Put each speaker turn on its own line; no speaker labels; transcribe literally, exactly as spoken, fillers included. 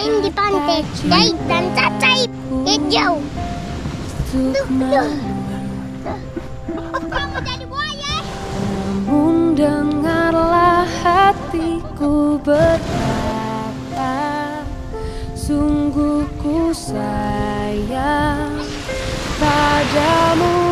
main di pantai, Jahit dan Cacaip. Hijau. Tuh, tuh. Kamu jadi buaya.
Namun dengarlah hatiku berkata, sungguh ku sayang padamu.